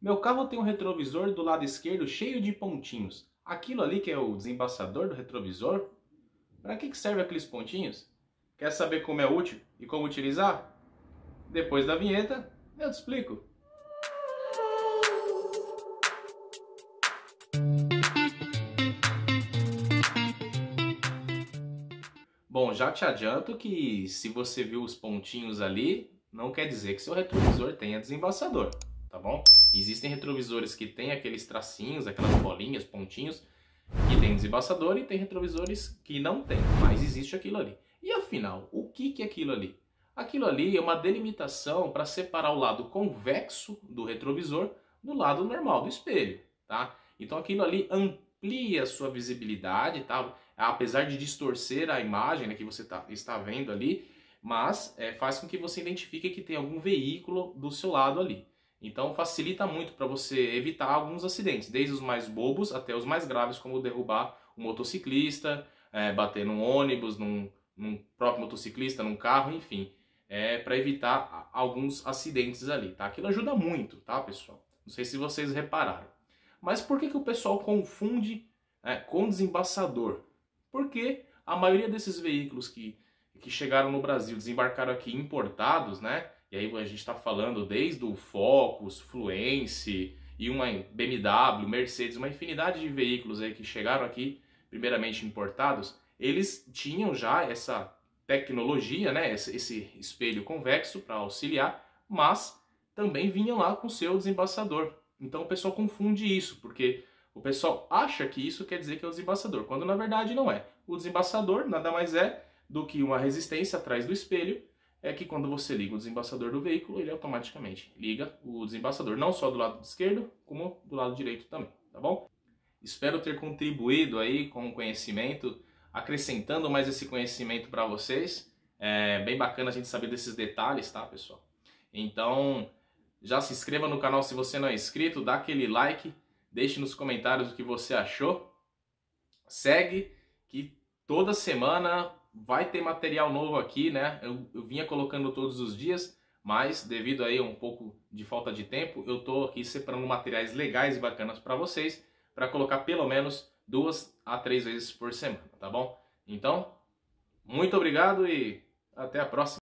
Meu carro tem um retrovisor do lado esquerdo cheio de pontinhos. Aquilo ali que é o desembaçador do retrovisor? Para que serve aqueles pontinhos? Quer saber como é útil e como utilizar? Depois da vinheta, eu te explico. Bom, já te adianto que se você viu os pontinhos ali, não quer dizer que seu retrovisor tenha desembaçador, tá bom? Existem retrovisores que têm aqueles tracinhos, aquelas bolinhas, pontinhos, que tem desembaçador, e tem retrovisores que não tem, mas existe aquilo ali. E afinal, o que é aquilo ali? Aquilo ali é uma delimitação para separar o lado convexo do retrovisor do lado normal do espelho, tá? Então aquilo ali amplia a sua visibilidade, tá? Apesar de distorcer a imagem, né, que você está vendo ali, mas faz com que você identifique que tem algum veículo do seu lado ali. Então facilita muito para você evitar alguns acidentes, desde os mais bobos até os mais graves, como derrubar um motociclista, bater num ônibus, num próprio motociclista, num carro, enfim. Para evitar alguns acidentes ali, tá? Aquilo ajuda muito, tá, pessoal? Não sei se vocês repararam. Mas por que o pessoal confunde com desembaçador? Porque a maioria desses veículos que chegaram no Brasil, desembarcaram aqui importados, né? E aí a gente está falando desde o Focus, Fluence e uma BMW, Mercedes, uma infinidade de veículos aí que chegaram aqui primeiramente importados, eles tinham já essa tecnologia, né? Esse espelho convexo para auxiliar, mas também vinham lá com seu desembaçador. Então o pessoal confunde isso, porque o pessoal acha que isso quer dizer que é o desembaçador, quando na verdade não é. O desembaçador nada mais é do que uma resistência atrás do espelho, que quando você liga o desembaçador do veículo, ele automaticamente liga o desembaçador, não só do lado esquerdo, como do lado direito também, tá bom? Espero ter contribuído aí com o conhecimento, acrescentando mais esse conhecimento para vocês. É bem bacana a gente saber desses detalhes, tá, pessoal? Então, já se inscreva no canal se você não é inscrito, dá aquele like, deixe nos comentários o que você achou. Segue, que toda semana vai ter material novo aqui, né? Eu vinha colocando todos os dias, mas devido aí a um pouco de falta de tempo, eu tô aqui separando materiais legais e bacanas para vocês, para colocar pelo menos 2 a 3 vezes por semana, tá bom? Então, muito obrigado e até a próxima.